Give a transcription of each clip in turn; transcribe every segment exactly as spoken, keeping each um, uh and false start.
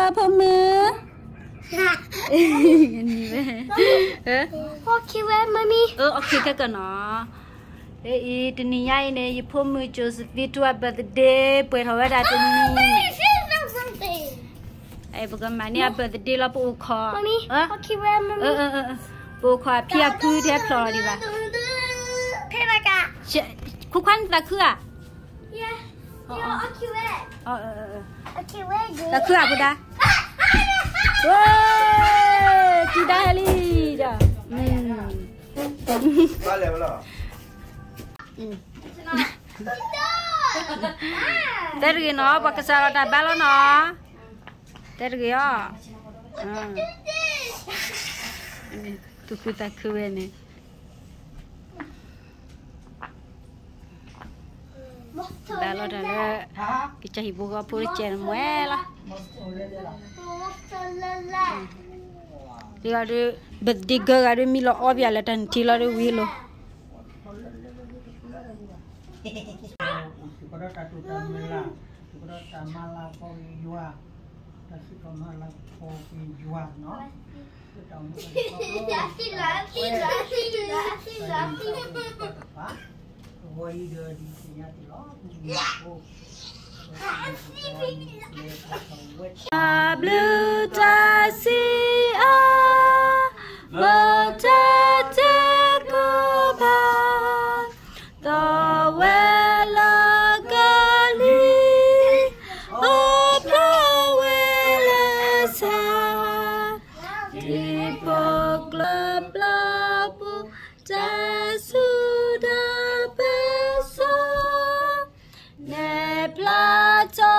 là phô mưa ok vậy mami ừ ok cái cái nó để đi đi nhảy này phô mưa Josephine Htoo birthday buổi hôm ra đi ai bữa cái mà nè birthday là bố kho mami ok vậy mami ờ ờ ờ bố kho phía cứ thế phò đi bà thế là cả khu quan là cứ à yeah ok vậy ờ ờ ờ ok vậy là cứ à bữa đã wow chị đã hay đi rồi ba lẻ rồi đây cái nó bác cái sao đã bao nó đây cái à tụi cứ ta cứ về này bao lo rồi là cái trái bồ câu phơi chén muối là đi rồi bật đi gỡ rồi mi lo ở bia là thành chỉ lo rồi vi lo blue taxi ah but take over the well gali oh the well sa tipo club club tasuda peso ne plato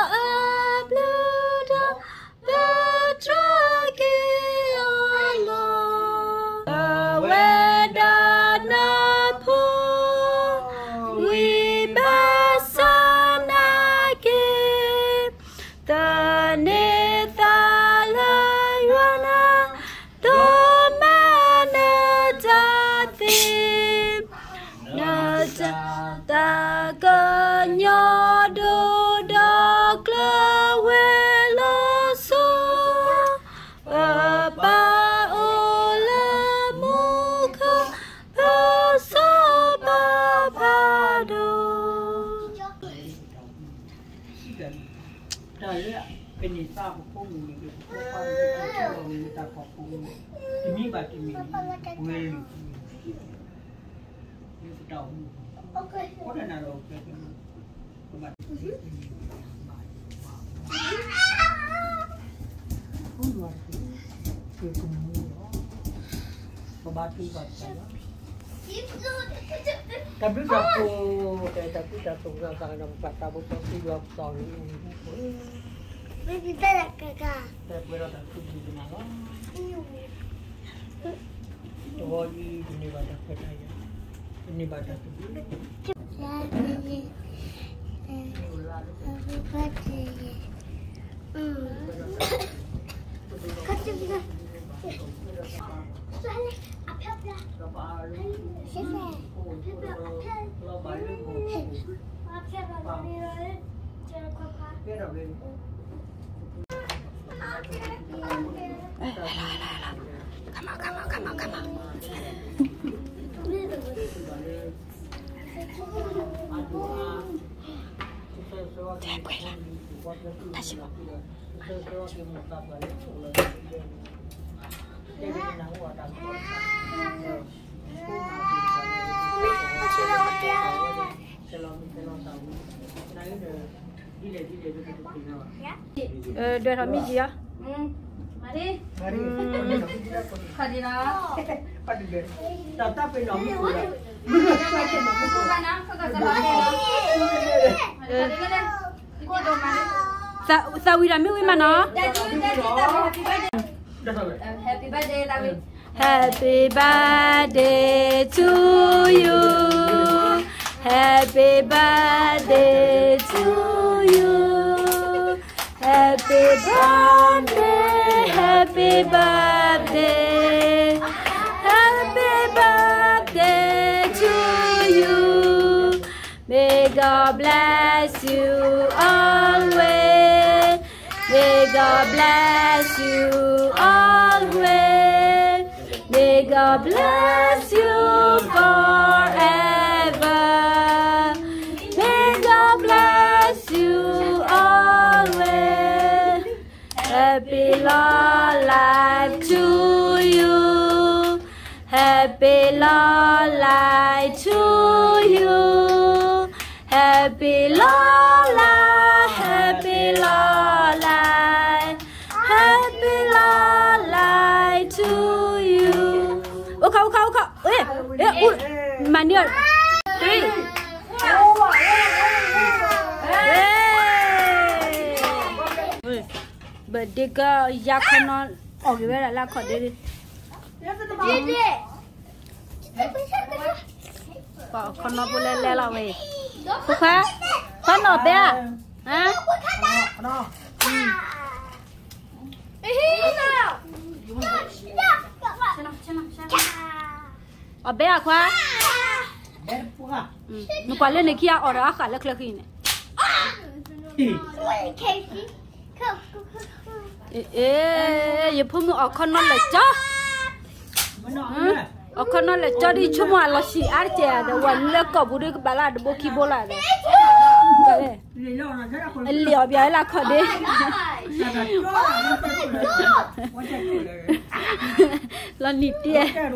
ta cơ nhớ đồ đọc lơ quê lơ số ở ba ô lơ mù khơ ba số ba ba đồ เป็นสาวพวกนี้พวกความที่เรามีตาขอบคุณที่มีแบบที่มีเวลนี่คือเราโอเคนะเราเป็นแบบผู้หญิงคือคุณมูบาร์ที่บัดใช่ไหมtapi aku tapi aku nggak akan dapat tahu pasti dua tahun ini. Kita nak kakak. Saya berada di mana? Oh ini ini badak petaya. Ini badak tu. Kacau juga. Soalnya apa apa? Siapa? Siapa apa? Apa apa? Come on, come on, come on, come on. Jangan quay lại. Dashi mo. Ờ, đưa thằng mi gì á? Ừ. Mari. Mari. Khadi na. Khadi deh. Tata pe nom tu lah. Buku mana? Kagak salah. Eh. Ikut dong mana? Sa sa wira mi wi mana? Happy birthday, David. Happy birthday to you. Happy birthday to you. Happy birthday, happy birthday, happy birthday to you. May God bless you always. May God bless you always. May God bless you forever. May God bless you always. Happy long life to you. Happy long life to you. Happy long life. Happy long life. Happy long life to you. Ô khâu khâu khâu. Ê, ê, ui, mà nhiều. Three. But they go yakano. Oh, you better like what they did. Bỏ con nó bule le la về. Cô khá, con nó bé à? Hả? Nó. Ở bé à khoa? Bé phụ à? Nó qua lên này kia ở đó cả lắc lắc gì này. Ê, ê, giờ phụ nữ ở con nó là chó. Ở con nó là cho đi chung mà là xì ác chè để quần lên cỏ bù đi bà là được bố khi bố lại đấy. Liều bia là khó đi. Là nịt đi.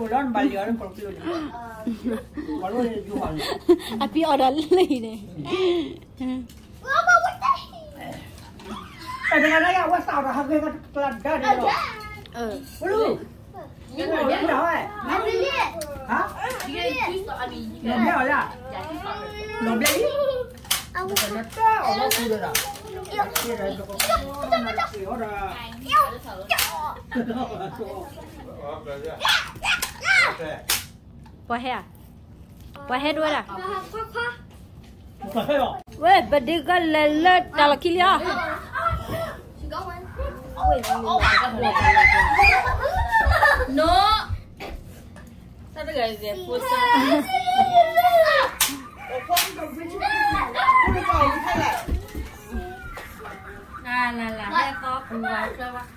À bị ở đó lấy này. Tại vì nó là quá sao rồi học cái cái lần đó đi rồi. Ừ. Những người biết đó ấy. Hả? Nó biết rồi à? Nó biết. Nó nó cao nó cứ rồi đó. Cái này nó có nó kiểu là. Qua hè. Qua hè đuôi à? Qua hè rồi. 喂，把这个来来打了去了。 No. Sao cái cái cái phun sao? À là là hai con cùng vào chơi quá.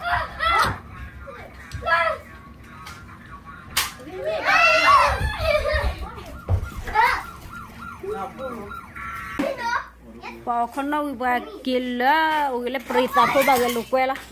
Bỏ con nó qua kia là, ôi cái prita po ba cái lục quê là.